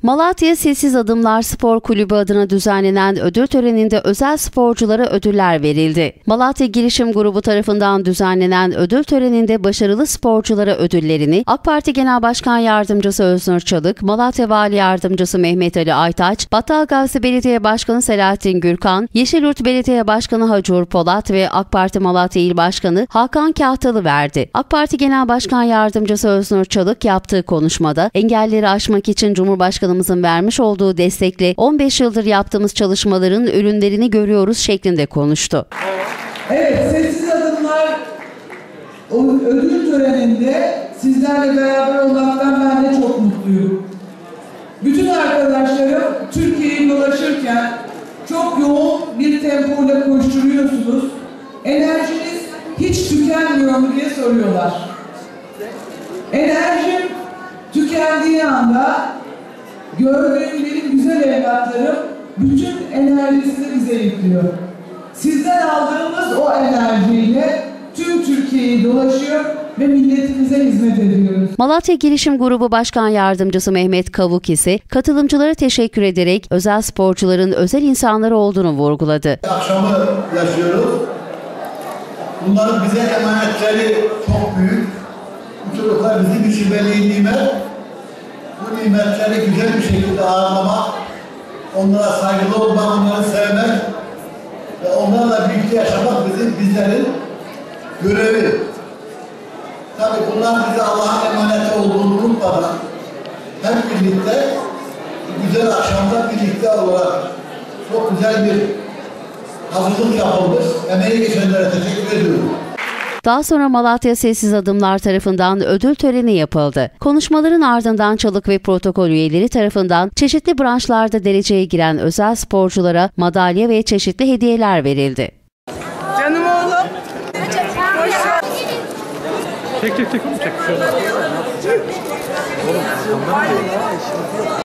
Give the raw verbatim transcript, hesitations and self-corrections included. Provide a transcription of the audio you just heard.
Malatya Sessiz Adımlar Spor Kulübü adına düzenlenen ödül töreninde özel sporculara ödüller verildi. Malatya Girişim Grubu tarafından düzenlenen ödül töreninde başarılı sporculara ödüllerini AK Parti Genel Başkan Yardımcısı Öznur Çalık, Malatya Vali Yardımcısı Mehmet Ali Aytaç, Battalgazi Belediye Başkanı Selahattin Gürkan, Yeşilyurt Belediye Başkanı Hacur Polat ve AK Parti Malatya İl Başkanı Hakan Kahtalı verdi. AK Parti Genel Başkan Yardımcısı Öznur Çalık yaptığı konuşmada engelleri aşmak için Cumhurbaşkanımızın vermiş olduğu destekle on beş yıldır yaptığımız çalışmaların ürünlerini görüyoruz şeklinde konuştu. Evet, Sessiz Adımlar ödül töreninde sizlerle beraber olmaktan ben de çok mutluyum. Bütün arkadaşlarım Türkiye'yi dolaşırken çok yoğun bir tempoyla koşturuyorsunuz. Enerjiniz hiç tükenmiyor mu diye soruyorlar. Enerjim tükendiği anda gördüğüm benim güzel evlatlarım bütün enerjisini bize yüklüyor. Sizden aldığımız o enerjiyle tüm Türkiye'yi dolaşıyor ve milletimize hizmet ediyoruz. Malatya Girişim Grubu Başkan Yardımcısı Mehmet Kavuk ise katılımcılara teşekkür ederek özel sporcuların özel insanları olduğunu vurguladı. Akşamı yaşıyoruz. Bunların bize emanetleri çok büyük. Bu çocuklar bizim için veli nimet. Bu nimetleri güzel bir şekilde ağırlamak, onlara saygılı olmak, onları sevmek ve onlarla birlikte yaşamak bizim bizlerin görevi. Tabii bunlar bize Allah'ın emaneti olduğunu unutmadan hep birlikte güzel akşamda birlikte olarak çok güzel bir hazırlık yapılmış. Emeği geçenlere teşekkür ediyorum. Daha sonra Malatya Sessiz Adımlar tarafından ödül töreni yapıldı. Konuşmaların ardından Çalık ve protokol üyeleri tarafından çeşitli branşlarda dereceye giren özel sporculara madalya ve çeşitli hediyeler verildi. Canım oğlum. Çek çek çek. Çek.